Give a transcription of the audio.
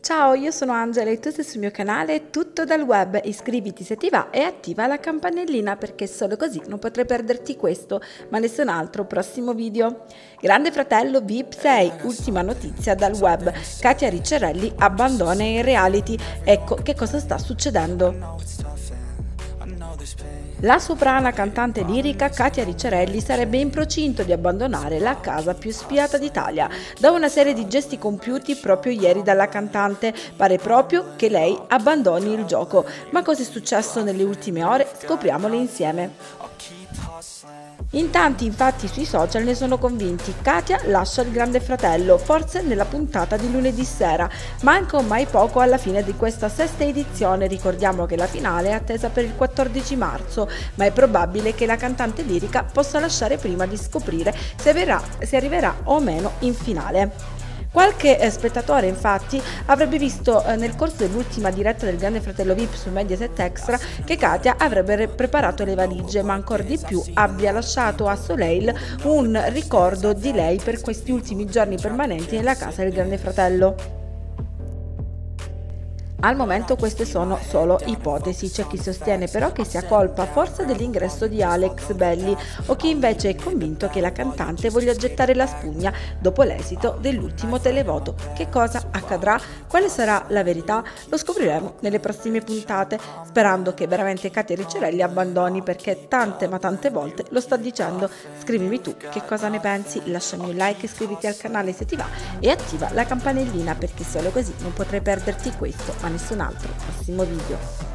Ciao, io sono Angela e tu sei sul mio canale Tutto dal Web. Iscriviti se ti va e attiva la campanellina perché solo così non potrai perderti questo, ma nessun altro prossimo video. Grande Fratello VIP 6, ultima notizia dal web. Katia Ricciarelli abbandona il reality. Ecco che cosa sta succedendo. La soprana cantante lirica Katia Ricciarelli sarebbe in procinto di abbandonare la casa più spiata d'Italia. Da una serie di gesti compiuti proprio ieri dalla cantante, pare proprio che lei abbandoni il gioco. Ma cosa è successo nelle ultime ore? Scopriamolo insieme. In tanti infatti sui social ne sono convinti. Katia lascia il Grande Fratello, forse nella puntata di lunedì sera. Manca ormai poco alla fine di questa sesta edizione, ricordiamo che la finale è attesa per il 14 marzo, ma è probabile che la cantante lirica possa lasciare prima di scoprire se arriverà o meno in finale. Qualche spettatore infatti avrebbe visto nel corso dell'ultima diretta del Grande Fratello VIP su Mediaset Extra che Katia avrebbe preparato le valigie, ma ancora di più abbia lasciato a Soleil un ricordo di lei per questi ultimi giorni permanenti nella casa del Grande Fratello. Al momento queste sono solo ipotesi, c'è chi sostiene però che sia colpa forse dell'ingresso di Alex Belli o chi invece è convinto che la cantante voglia gettare la spugna dopo l'esito dell'ultimo televoto. Che cosa accadrà? Quale sarà la verità? Lo scopriremo nelle prossime puntate, sperando che veramente Katia Ricciarelli abbandoni perché tante ma tante volte lo sta dicendo. Scrivimi tu che cosa ne pensi, lasciami un like, iscriviti al canale se ti va e attiva la campanellina perché solo così non potrai perderti questo ma nessun altro prossimo video.